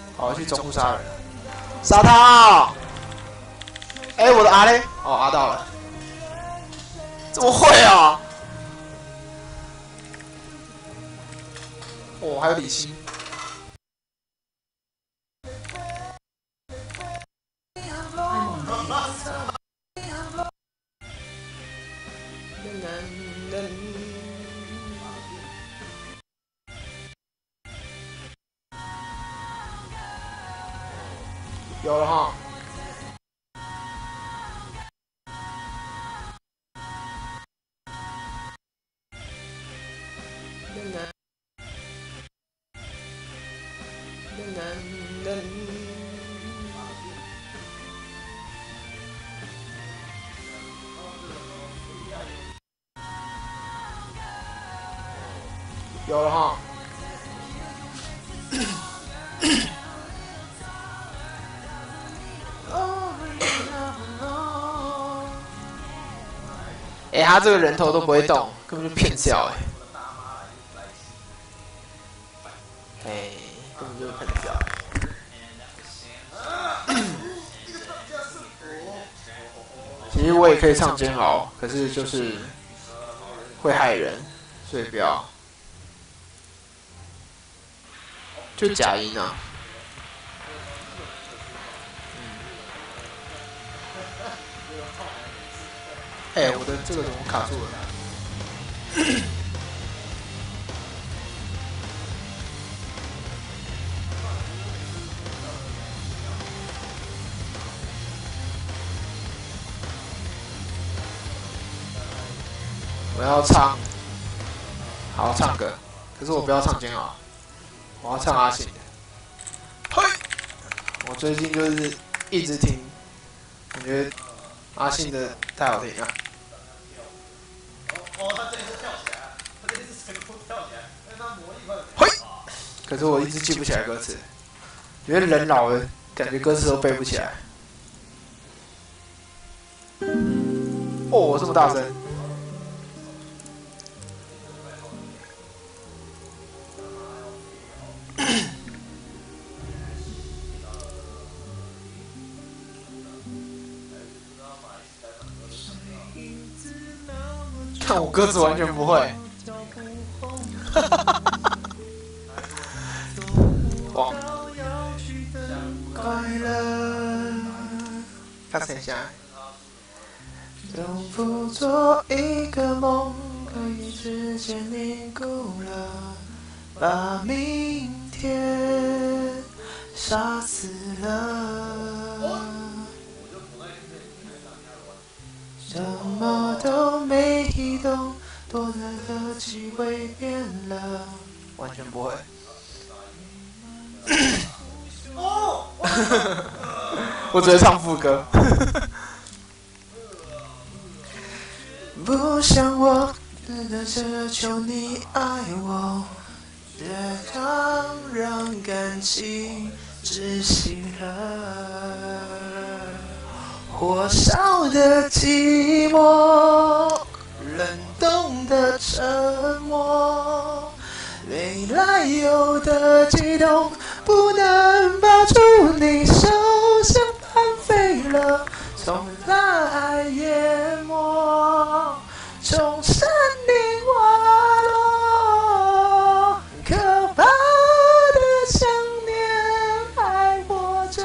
好，我去中路杀人，杀他！哎，我的 R 嘞？哦，R 到了，怎么会啊？哦，还有李欣。有了哈。有了哈。哎，他这个人头都不会动，根本就骗笑哎，根本就是骗笑。其实我也可以唱煎熬，可是就是会害人，所以不要。就假音啊。哎，我的这个怎么卡住了？我要唱，好唱歌，可是我不要唱煎熬，我要唱阿信的。嘿，我最近就是一直听，我觉得阿信的太好听了。他这里是跳起来，他这里是全部跳起来，但是他魔力快。嘿，可是我一直记不起来歌词，因为人老了，感觉歌词都背不起来。哦，这么大声！看我歌词完全不会。哇！快乐，他谁下？重复做一个梦，可以直接凝固了，把明天杀死了。什么都没动，多的和气味变了，完全不会。我只会唱副歌。不想我真的奢求你爱我，这样让感情窒息了。火烧的寂寞，冷冻的沉默，没来由的激动，不能抱住你手，像翻飞了，从大海淹没，从山顶滑落，可怕的想念还活着。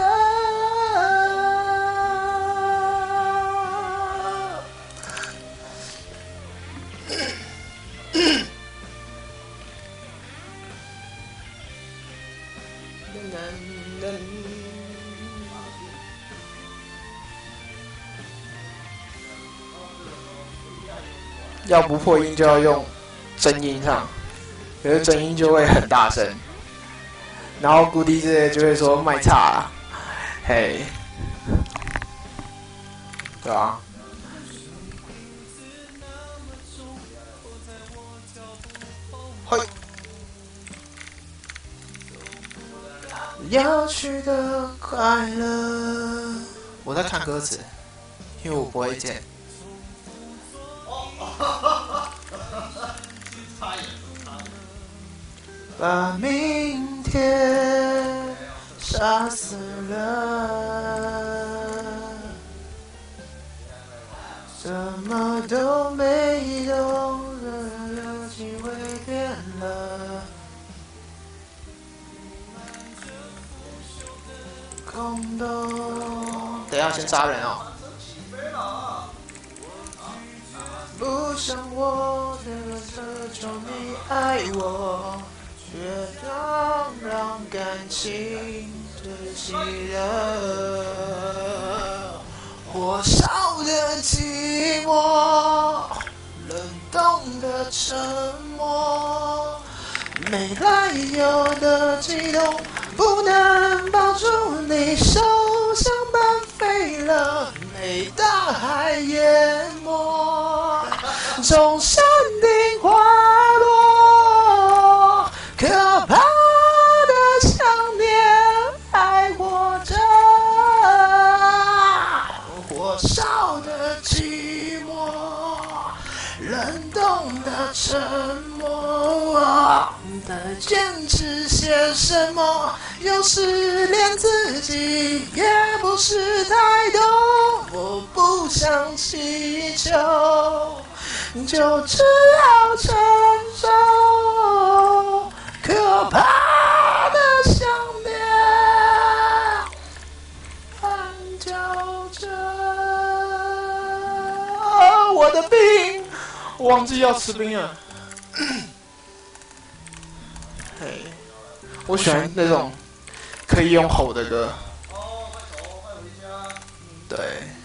要不破音就要用真音唱，可是真音就会很大声，然后古迪之类就会说卖差啦，嘿，对啊。嘿，要去的快乐，我在看歌词，因为我不会键。把明天杀死了，怎么都没动，热情会变了，空洞。等一下，先杀人哦。不想我这个奢求你爱我，却让感情窒息了。火烧的寂寞，冷冻的沉默，没来由的激动，不能抱住你，手像般飞了，被大海淹没，从山顶滑落，可怕的想念还活着，火烧的寂寞，冷冻的沉默，在坚持些什么？有时连自己也不是太懂。我不想祈求，就只好承受可怕的想念，暗叫着。我的病，我忘记要吃冰了。嘿，我喜欢那种可以用吼的歌。对，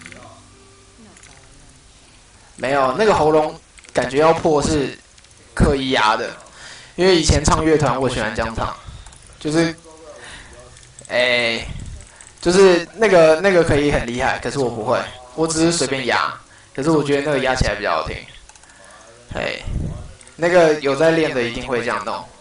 没有那个喉咙感觉要破是刻意压的，因为以前唱乐团我喜欢这样唱，就是，就是那个可以很厉害，可是我不会，我只是随便压，可是我觉得那个压起来比较好听。嘿，那个有在练的一定会这样弄。